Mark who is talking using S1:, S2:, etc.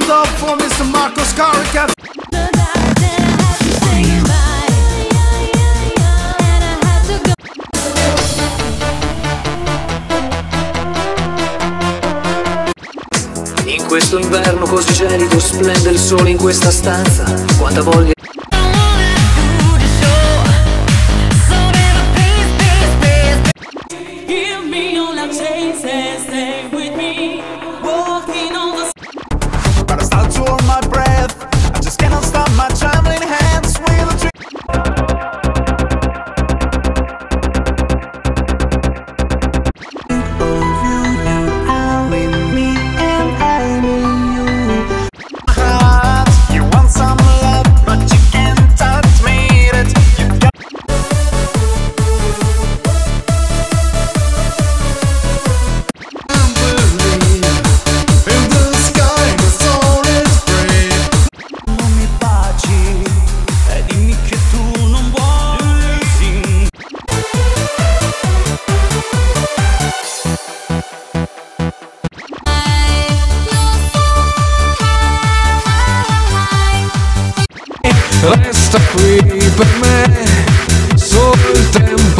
S1: up for Mr. Marco Scarica.
S2: In questo inverno così gelido splende il sole in questa stanza. Quanta voglia.
S1: But I start to hold my breath. I just cannot stop my trembling hands with a dream. Of you, you are with me and I'm in you. Heart, you want some love, but you can't touch me. That you got. In the sky, the soul is free. Non mi baci e dimmi che tu non vuoi. Sì.
S3: Resta qui per me solo il tempo